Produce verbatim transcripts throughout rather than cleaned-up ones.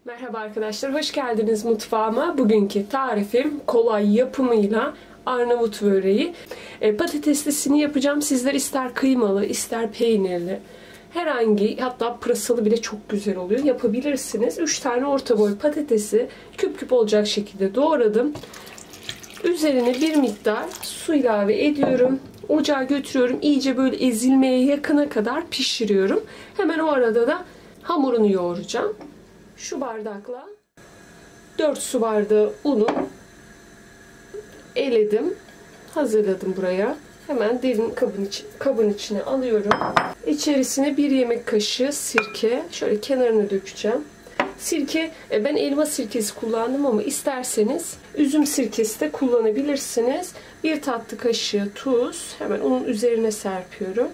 Merhaba arkadaşlar, hoş geldiniz mutfağıma. Bugünkü tarifim kolay yapımıyla Arnavut böreği. E, patateslisini yapacağım. Sizler ister kıymalı, ister peynirli, herhangi, hatta pırasalı bile çok güzel oluyor. Yapabilirsiniz. üç tane orta boy patatesi küp küp olacak şekilde doğradım. Üzerine bir miktar su ilave ediyorum. Ocağa götürüyorum. İyice böyle ezilmeye yakına kadar pişiriyorum. Hemen o arada da hamurunu yoğuracağım. Şu bardakla dört su bardağı unu eledim. Hazırladım buraya. Hemen derin kabın, içi, kabın içine alıyorum. İçerisine bir yemek kaşığı sirke. Şöyle kenarına dökeceğim. Sirke, ben elma sirkesi kullandım ama isterseniz üzüm sirkesi de kullanabilirsiniz. Bir tatlı kaşığı tuz. Hemen onun üzerine serpiyorum.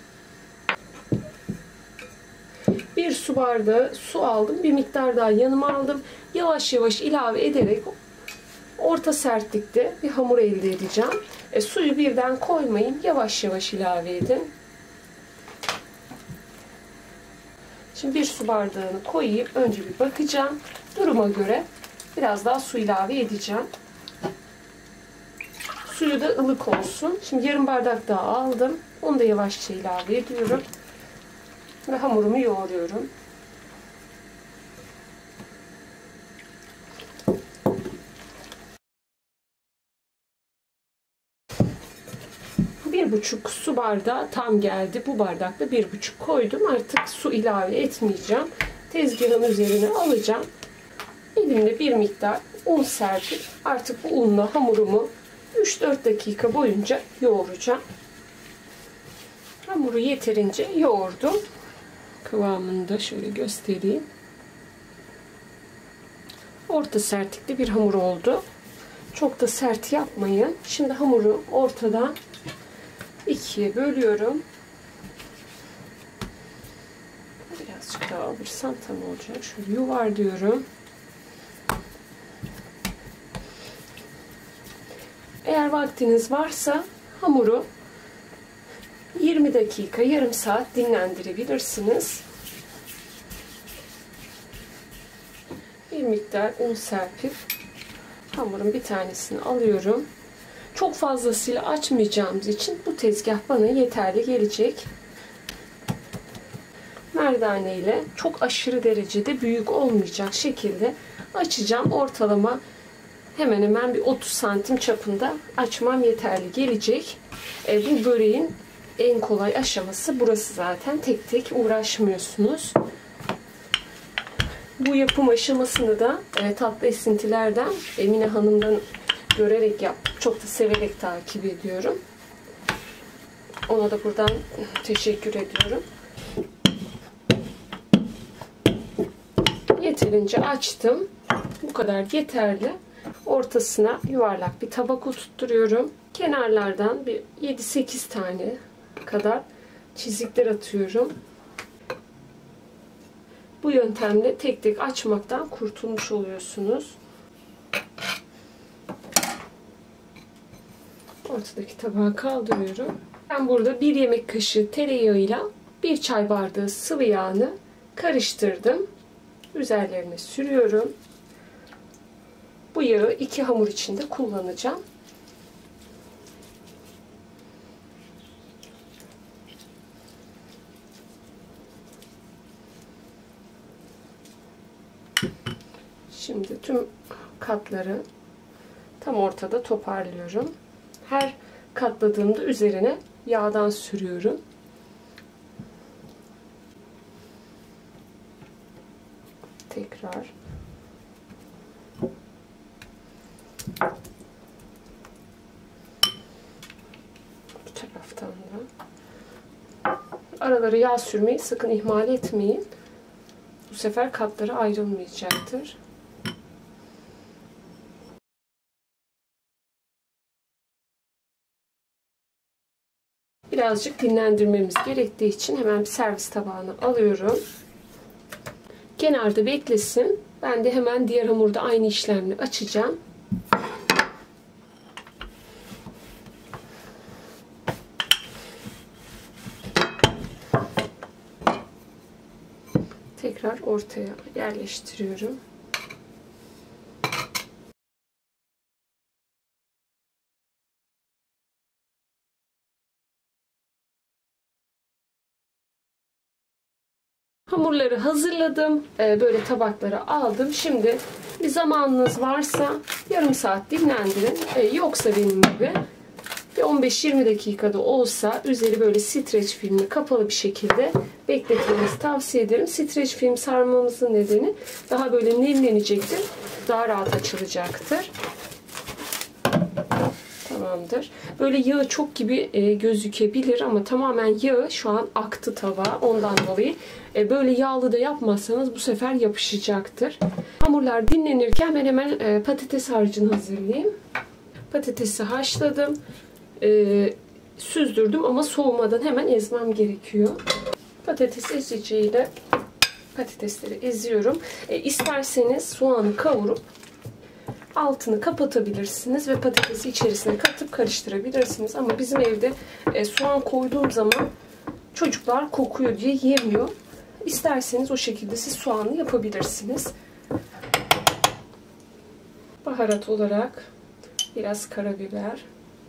Bir su bardağı su aldım. Bir miktar daha yanıma aldım. Yavaş yavaş ilave ederek orta sertlikte bir hamur elde edeceğim. E, suyu birden koymayın. Yavaş yavaş ilave edin. Şimdi bir su bardağını koyayım. Önce bir bakacağım. Duruma göre biraz daha su ilave edeceğim. Suyu da ılık olsun. Şimdi yarım bardak daha aldım. Onu da yavaşça ilave ediyorum. Ve hamurumu yoğuruyorum. Bir buçuk su bardağı tam geldi. Bu bardakla bir buçuk koydum. Artık su ilave etmeyeceğim. Tezgahın üzerine alacağım. Elimde bir miktar un serpip artık bu unla hamurumu üç dört dakika boyunca yoğuracağım. Hamuru yeterince yoğurdum. Kıvamını da şöyle göstereyim. Orta sertlikte bir hamur oldu. Çok da sert yapmayın. Şimdi hamuru ortadan ikiye bölüyorum. Birazcık daha alırsam tam olacak. Şöyle yuvarlıyorum. Eğer vaktiniz varsa hamuru yirmi dakika, yarım saat dinlendirebilirsiniz. Bir miktar un serpip hamurun bir tanesini alıyorum. Çok fazlasıyla açmayacağımız için bu tezgah bana yeterli gelecek. Merdane ile çok aşırı derecede büyük olmayacak şekilde açacağım. Ortalama hemen hemen bir otuz santim çapında açmam yeterli gelecek. E, bu böreğin en kolay aşaması burası zaten. Tek tek uğraşmıyorsunuz. Bu yapım aşamasını da e, tatlı esintilerden Emine Hanım'dan görerek yaptım. Çok da severek takip ediyorum. Ona da buradan teşekkür ediyorum. Yeterince açtım. Bu kadar yeterli. Ortasına yuvarlak bir tabak oturtturuyorum. Kenarlardan bir yedi sekiz tane kadar çizikler atıyorum. Bu yöntemle tek tek açmaktan kurtulmuş oluyorsunuz. Ortadaki tabağı kaldırıyorum. Ben burada bir yemek kaşığı tereyağıyla bir çay bardağı sıvı yağını karıştırdım. Üzerlerine sürüyorum. Bu yağı iki hamur içinde kullanacağım. Şimdi tüm katları tam ortada toparlıyorum. Her katladığımda üzerine yağdan sürüyorum. Tekrar. Bu taraftan da. Araları yağ sürmeyi sakın ihmal etmeyin. Bu sefer katları ayrılmayacaktır. Birazcık dinlendirmemiz gerektiği için hemen bir servis tabağına alıyorum. Kenarda beklesin. Ben de hemen diğer hamurda aynı işlemle açacağım. Tekrar tekrar ortaya yerleştiriyorum. Hamurları hazırladım. Böyle tabaklara aldım. Şimdi bir zamanınız varsa yarım saat dinlendirin. Yoksa benim gibi bir on beş yirmi dakikada olsa üzeri böyle streç filmle kapalı bir şekilde bekletmenizi tavsiye ederim. Streç film sarmamızın nedeni daha böyle nemlenecektir. Daha rahat açılacaktır. Tamamdır. Böyle yağı çok gibi e, gözükebilir ama tamamen yağı şu an aktı tava. Ondan dolayı e, böyle yağlı da yapmazsanız bu sefer yapışacaktır. Hamurlar dinlenirken ben hemen e, patates harcını hazırlayayım. Patatesi haşladım. E, süzdürdüm ama soğumadan hemen ezmem gerekiyor. Patates eziciyle patatesleri eziyorum. E, isterseniz soğanı kavurup altını kapatabilirsiniz ve patatesi içerisine katıp karıştırabilirsiniz. Ama bizim evde e, soğan koyduğum zaman çocuklar kokuyor diye yemiyor. İsterseniz o şekilde siz soğanlı yapabilirsiniz. Baharat olarak biraz karabiber,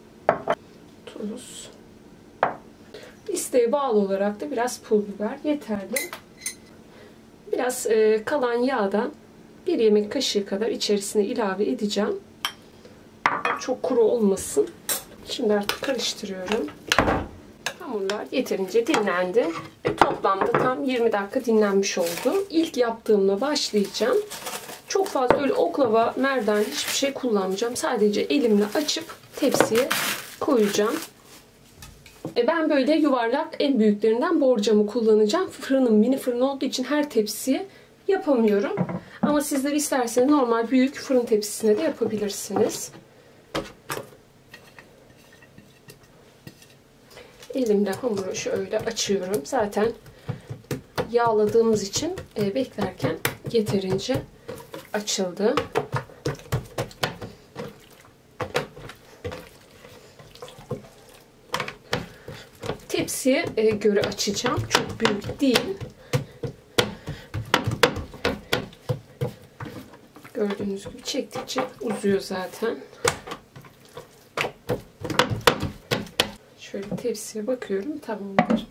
tuz, isteğe bağlı olarak da biraz pul biber yeterli. Biraz e, kalan yağdan bir yemek kaşığı kadar içerisine ilave edeceğim. Çok kuru olmasın. Şimdi artık karıştırıyorum. Hamurlar yeterince dinlendi. E, toplamda tam yirmi dakika dinlenmiş oldu. İlk yaptığımla başlayacağım. Çok fazla öyle oklava, merdan hiçbir şey kullanmayacağım. Sadece elimle açıp tepsiye koyacağım. E, ben böyle yuvarlak en büyüklerinden borcamı kullanacağım. Fırınım mini fırın olduğu için her tepsiye yapamıyorum. Ama sizler isterseniz normal büyük fırın tepsisine de yapabilirsiniz. Elimle hamuru şöyle açıyorum. Zaten yağladığımız için e, beklerken yeterince açıldı. Tepsiye e, göre açacağım. Çok büyük değil. Gördüğünüz gibi çektikçe uzuyor zaten. Şöyle tepsiye bakıyorum. Tamamdır.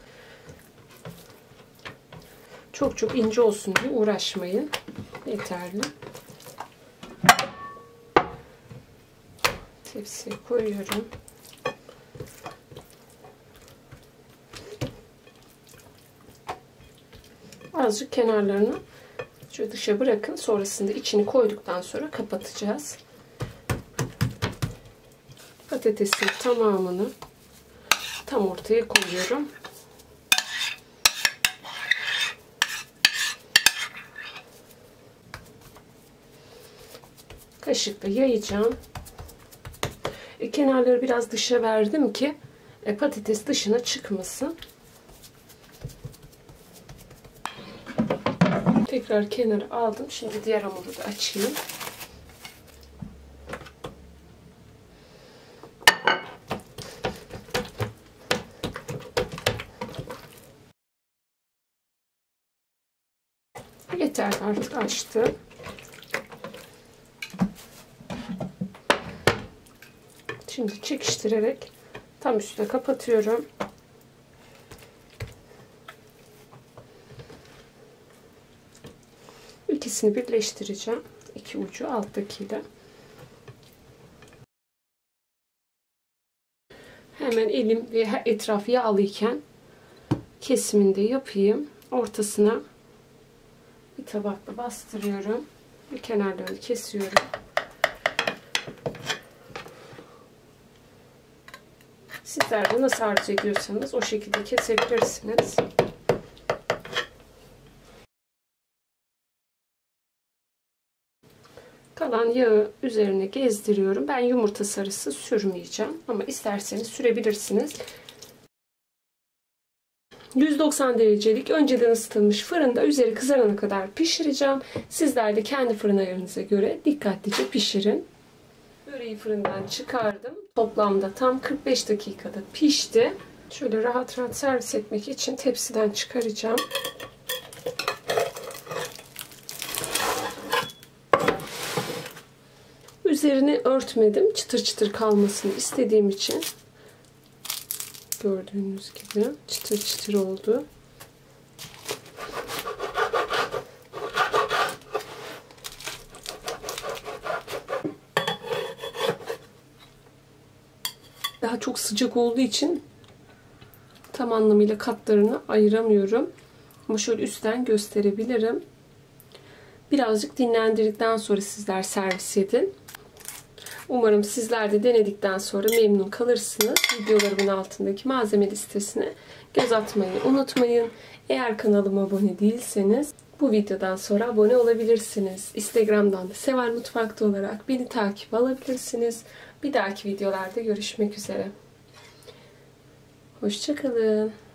Çok çok ince olsun diye uğraşmayın. Yeterli. Tepsiye koyuyorum. Azıcık kenarlarını şöyle dışa bırakın. Sonrasında içini koyduktan sonra kapatacağız. Patatesin tamamını tam ortaya koyuyorum. Kaşıkla yayacağım. E, kenarları biraz dışa verdim ki e, patates dışına çıkmasın. Tekrar kenara aldım. Şimdi diğer hamuru da açayım. Yeter, artık açtım. Şimdi çekiştirerek tam üstüne kapatıyorum. İkisini birleştireceğim. İki ucu alttakiyle. Hemen elim ve etrafı yağlıyken kesimini de yapayım. Ortasına bir tabakla bastırıyorum. Bir kenarlarını kesiyorum. Sizler de nasıl arzu ediyorsanız o şekilde kesebilirsiniz. Kalan yağı üzerine gezdiriyorum. Ben yumurta sarısı sürmeyeceğim. Ama isterseniz sürebilirsiniz. yüz doksan derecelik önceden ısıtılmış fırında üzeri kızarana kadar pişireceğim. Sizler de kendi fırın ayarınıza göre dikkatlice pişirin. Böreği fırından çıkardım. Toplamda tam kırk beş dakikada pişti. Şöyle rahat rahat servis etmek için tepsiden çıkaracağım. üzerini örtmedim. Çıtır çıtır kalmasını istediğim için. Gördüğünüz gibi çıtır çıtır oldu. Daha çok sıcak olduğu için tam anlamıyla katlarını ayıramıyorum. Ama şöyle üstten gösterebilirim. Birazcık dinlendirdikten sonra sizler servis edin. Umarım sizler de denedikten sonra memnun kalırsınız. Videolarımın altındaki malzeme listesine göz atmayı unutmayın. Eğer kanalıma abone değilseniz bu videodan sonra abone olabilirsiniz. Instagram'dan da Seval Mutfak'ta olarak beni takip alabilirsiniz. Bir dahaki videolarda görüşmek üzere. Hoşça kalın.